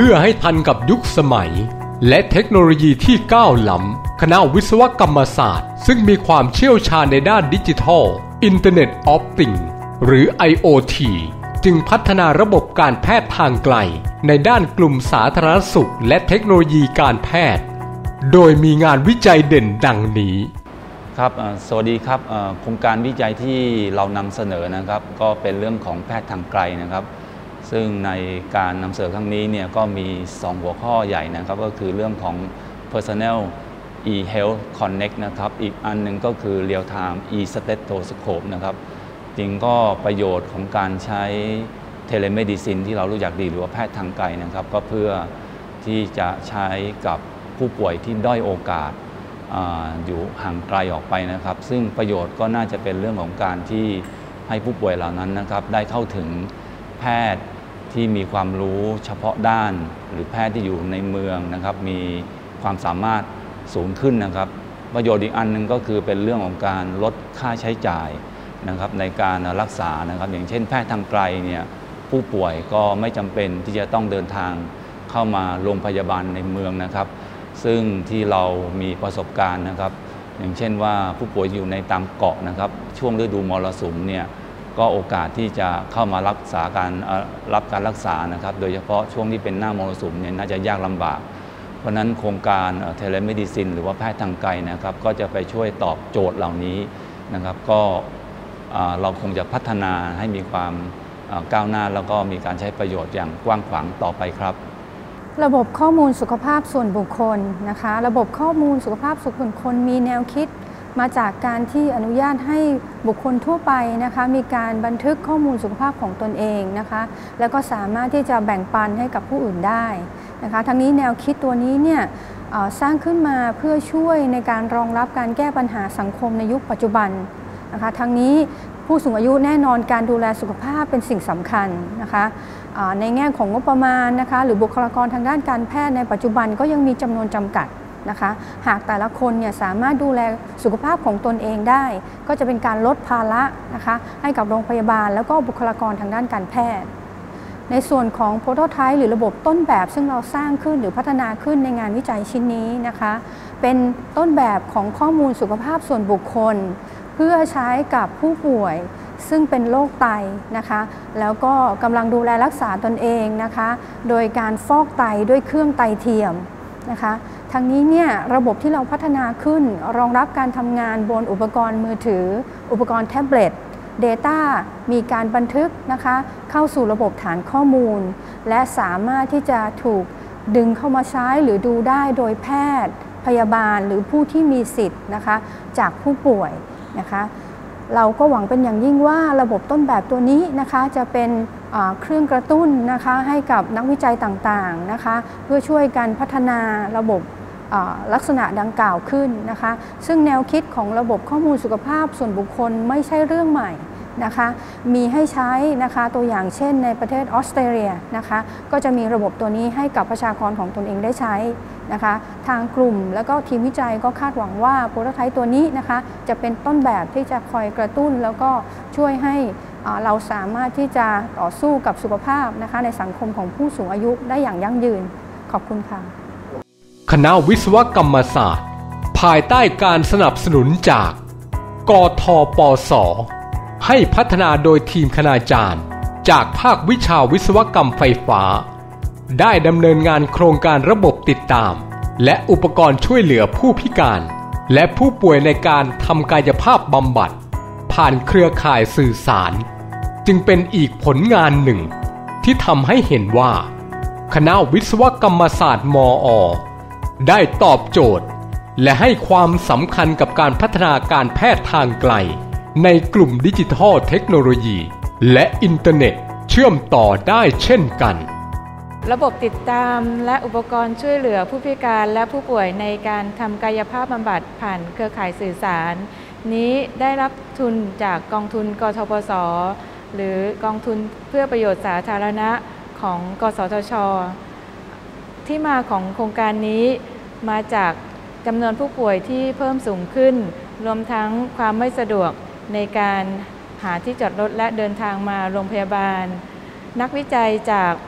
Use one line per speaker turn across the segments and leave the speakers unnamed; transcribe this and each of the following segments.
พื่อให้ทันกับยุคสมัยและเทคโนโลยีที่ก้าวล้ำคณะวิศวกรรมศาสตร์ซึ่งมีความเชี่ยวชาญในด้านดิจิทัล Internet of Things หรือ IoT จึงพัฒนาระบบการแพทย์ทางไกลในด้านกลุ่มสาธารณสุขและเทคโนโลยีการแพทย์โดยมีงานวิจัยเด่นดังนี้
ครับสวัสดีครับโครงการวิจัยที่เรานำเสนอนะครับก็เป็นเรื่องของแพทย์ทางไกลนะครับซึ่งในการนำเสนอครั้งนี้เนี่ยก็มี2หัวข้อใหญ่นะครับก็คือเรื่องของ Personal e-health connect นะครับอีกอันหนึ่งก็คือ real time e-stethoscope นะครับจริงก็ประโยชน์ของการใช้เทเลเมดิซินที่เรารู้จักดีหรือว่าแพทย์ทางไกลนะครับก็เพื่อที่จะใช้กับผู้ป่วยที่ด้อยโอกาสอยู่ห่างไกลออกไปนะครับซึ่งประโยชน์ก็น่าจะเป็นเรื่องของการที่ให้ผู้ป่วยเหล่านั้นนะครับได้เข้าถึงแพทย์ที่มีความรู้เฉพาะด้านหรือแพทย์ที่อยู่ในเมืองนะครับมีความสามารถสูงขึ้นนะครับประโยชน์อีกอันนึงก็คือเป็นเรื่องของการลดค่าใช้จ่ายนะครับในการรักษานะครับอย่างเช่นแพทย์ทางไกลเนี่ยผู้ป่วยก็ไม่จำเป็นที่จะต้องเดินทางเข้ามาโรงพยาบาลในเมืองนะครับซึ่งที่เรามีประสบการณ์นะครับอย่างเช่นว่าผู้ป่วยอยู่ในตามเกาะนะครับช่วงฤดูมรสุมเนี่ยก็โอกาสที่จะเข้ามารับการรักษานะครับโดยเฉพาะช่วงที่เป็นหน้ามรสุมเนี่ยน่าจะยากลำบากเพราะนั้นโครงการเทเลเมดิซินหรือว่าแพทย์ทางไกลนะครับก็จะไปช่วยตอบโจทย์เหล่านี้นะครับก็เราคงจะพัฒนาให้มีความก้าวหน้าแล้วก็มีการใช้ประโยชน์อย่างกว้างขวางต่อไปครับ
ระบบข้อมูลสุขภาพส่วนบุคคลนะคะระบบข้อมูลสุขภาพส่วนบุคคลมีแนวคิดมาจากการที่อนุญาตให้บุคคลทั่วไปนะคะมีการบันทึกข้อมูลสุขภาพของตนเองนะคะแล้วก็สามารถที่จะแบ่งปันให้กับผู้อื่นได้นะคะทั้งนี้แนวคิดตัวนี้เนี่ยสร้างขึ้นมาเพื่อช่วยในการรองรับการแก้ปัญหาสังคมในยุคปัจจุบันนะคะทั้งนี้ผู้สูงอายุแน่นอนการดูแลสุขภาพเป็นสิ่งสำคัญนะคะในแง่ของงบประมาณนะคะหรือบุคลากรทางด้านการแพทย์ในปัจจุบันก็ยังมีจำนวนจำกัดนะคะหากแต่ละคนเนี่ยสามารถดูแลสุขภาพของตนเองได้ก็จะเป็นการลดภาระนะคะให้กับโรงพยาบาลแล้วก็บุคลากรทางด้านการแพทย์ในส่วนของโปรโตไทป์หรือระบบต้นแบบซึ่งเราสร้างขึ้นหรือพัฒนาขึ้นในงานวิจัยชิ้นนี้นะคะเป็นต้นแบบของข้อมูลสุขภาพส่วนบุคคลเพื่อใช้กับผู้ป่วยซึ่งเป็นโรคไตนะคะแล้วก็กำลังดูแลรักษาตนเองนะคะโดยการฟอกไตด้วยเครื่องไตเทียมนะคะทางนี้เนี่ยระบบที่เราพัฒนาขึ้นรองรับการทำงานบนอุปกรณ์มือถืออุปกรณ์แท็บเล็ต Data มีการบันทึกนะคะเข้าสู่ระบบฐานข้อมูลและสามารถที่จะถูกดึงเข้ามาใช้หรือดูได้โดยแพทย์พยาบาลหรือผู้ที่มีสิทธิ์นะคะจากผู้ป่วยนะคะเราก็หวังเป็นอย่างยิ่งว่าระบบต้นแบบตัวนี้นะคะจะเป็นเครื่องกระตุ้นนะคะให้กับนักวิจัยต่างๆนะคะเพื่อช่วยกันพัฒนาระบบลักษณะดังกล่าวขึ้นนะคะซึ่งแนวคิดของระบบข้อมูลสุขภาพส่วนบุคคลไม่ใช่เรื่องใหม่นะคะมีให้ใช้นะคะตัวอย่างเช่นในประเทศออสเตรเลียนะคะก็จะมีระบบตัวนี้ให้กับประชากรของตนเองได้ใช้นะคะทางกลุ่มแล้วก็ทีมวิจัยก็คาดหวังว่าโปรโตไทป์ตัวนี้นะคะจะเป็นต้นแบบที่จะคอยกระตุ้นแล้วก็ช่วยให้เราสามารถที่จะต่อสู้กับสุขภาพนะคะในสังคมของผู้สูงอายุได้อย่างยั่งยืนขอบคุณค่ะ
คณะวิศวกรรมศาสตร์ภายใต้การสนับสนุนจากกทปส.ให้พัฒนาโดยทีมคณาจารย์จากภาควิชาวิศวกรรมไฟฟ้าได้ดำเนินงานโครงการระบบติดตามและอุปกรณ์ช่วยเหลือผู้พิการและผู้ป่วยในการทำกายภาพบำบัดผ่านเครือข่ายสื่อสารจึงเป็นอีกผลงานหนึ่งที่ทำให้เห็นว่าคณะวิศวกรรมศาสตร์มอ.ได้ตอบโจทย์และให้ความสำคัญกับการพัฒนาการแพทย์ทางไกลในกลุ่มดิจิทัลเทคโนโลยีและอินเทอร์เน็ตเชื่อมต่อได้เช่นกัน
ระบบติดตามและอุปกรณ์ช่วยเหลือผู้พิการและผู้ป่วยในการทำกายภาพบำบัดผ่านเครือข่ายสื่อสารนี้ได้รับทุนจากกองทุนกทปส.หรือกองทุนเพื่อประโยชน์สาธารณะของกสทช.ที่มาของโครงการนี้มาจากจำนวนผู้ป่วยที่เพิ่มสูงขึ้นรวมทั้งความไม่สะดวกในการหาที่จอดรถและเดินทางมาโรงพยาบาลนักวิจัยจาก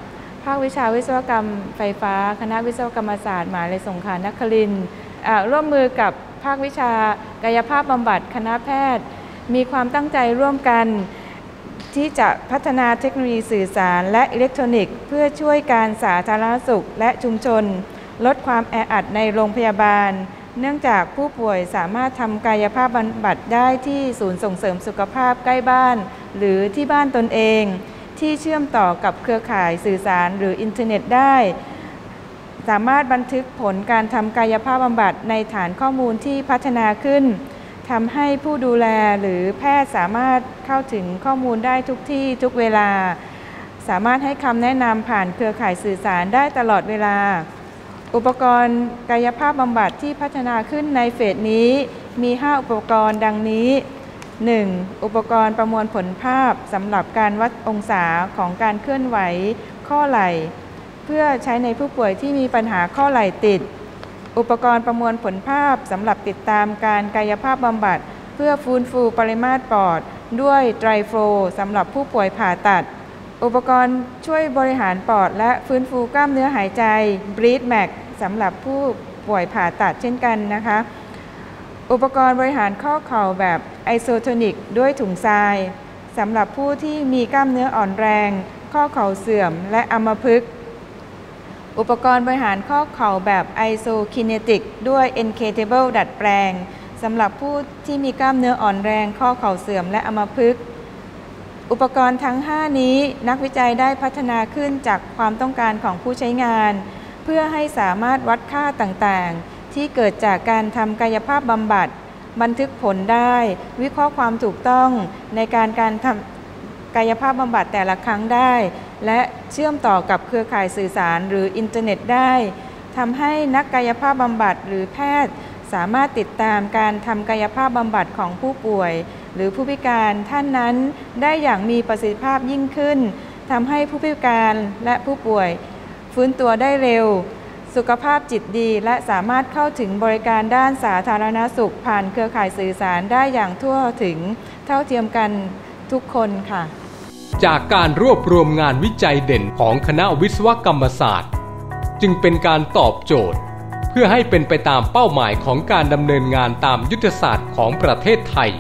ภาควิชาวิศวกรรมไฟฟ้าคณะวิศวกรรมศาสตร์มหาวิทยาลัยสงขลานครินทร์ร่วมมือกับภาควิชากายภาพบำบัดคณะแพทย์มีความตั้งใจร่วมกันที่จะพัฒนาเทคโนโลยีสื่อสารและอิเล็กทรอนิกส์เพื่อช่วยการสาธารณสุขและชุมชนลดความแออัดในโรงพยาบาลเนื่องจากผู้ป่วยสามารถทำกายภาพบำบัดได้ที่ศูนย์ส่งเสริมสุขภาพใกล้บ้านหรือที่บ้านตนเองที่เชื่อมต่อกับเครือข่ายสื่อสารหรืออินเทอร์เน็ตได้สามารถบันทึกผลการทำกายภาพบำบัดในฐานข้อมูลที่พัฒนาขึ้นทำให้ผู้ดูแลหรือแพทย์สามารถเข้าถึงข้อมูลได้ทุกที่ทุกเวลาสามารถให้คำแนะนำผ่านเครือข่ายสื่อสารได้ตลอดเวลาอุปกรณ์กายภาพบำบัดที่พัฒนาขึ้นในเฟสนี้มี5อุปกรณ์ดังนี้ 1. อุปกรณ์ประมวลผลภาพสำหรับการวัดองศาของการเคลื่อนไหวข้อไหล่เพื่อใช้ในผู้ป่วยที่มีปัญหาข้อไหล่ติดอุปกรณ์ประมวลผลภาพสำหรับติดตามการกายภาพบำบัดเพื่อฟื้นฟูปริมาตรปอดด้วยไตรโฟลสำหรับผู้ป่วยผ่าตัดอุปกรณ์ช่วยบริหารปอดและฟื้นฟูกล้ามเนื้อหายใจ Breathe Max สำหรับผู้ป่วยผ่าตัดเช่นกันนะคะอุปกรณ์บริหารข้อเข่าแบบไอโซโทนิกด้วยถุงทรายสำหรับผู้ที่มีกล้ามเนื้ออ่อนแรงข้อเข่าเสื่อมและอัมพฤกษ์อุปกรณ์บริหารข้อเข่าแบบไอโซคิเนติกด้วย N-K-Table ดัดแปลงสำหรับผู้ที่มีกล้ามเนื้ออ่อนแรงข้อเข่าเสื่อมและอัมพฤกษ์อุปกรณ์ทั้ง5นี้นักวิจัยได้พัฒนาขึ้นจากความต้องการของผู้ใช้งานเพื่อให้สามารถวัดค่าต่างๆที่เกิดจากการทำกายภาพบำบัดบันทึกผลได้วิเคราะห์ความถูกต้องในการทำกายภาพบำบัดแต่ละครั้งได้และเชื่อมต่อกับเครือข่ายสื่อสารหรืออินเทอร์เน็ตได้ทำให้นักกายภาพบำบัดหรือแพทย์สามารถติดตามการทำกายภาพบำบัดของผู้ป่วยหรือผู้พิการท่านนั้นได้อย่างมีประสิทธิภาพยิ่งขึ้นทำให้ผู้พิการและผู้ป่วยฟื้นตัวได้เร็วสุขภาพจิตดีและสามารถเข้าถึงบริการด้านสาธารณสุขผ่านเครือข่ายสื่อสารได้อย่างทั่วถึงเท่าเทียมกันทุกคนค่ะ
จากการรวบรวมงานวิจัยเด่นของคณะวิศวกรรมศาสตร์จึงเป็นการตอบโจทย์เพื่อให้เป็นไปตามเป้าหมายของการดำเนินงานตามยุทธศาสตร์ของประเทศไทย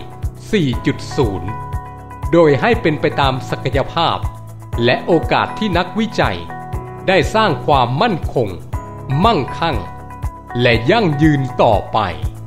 4.0 โดยให้เป็นไปตามศักยภาพและโอกาสที่นักวิจัยได้สร้างความมั่นคงมั่งคั่งและยั่งยืนต่อไป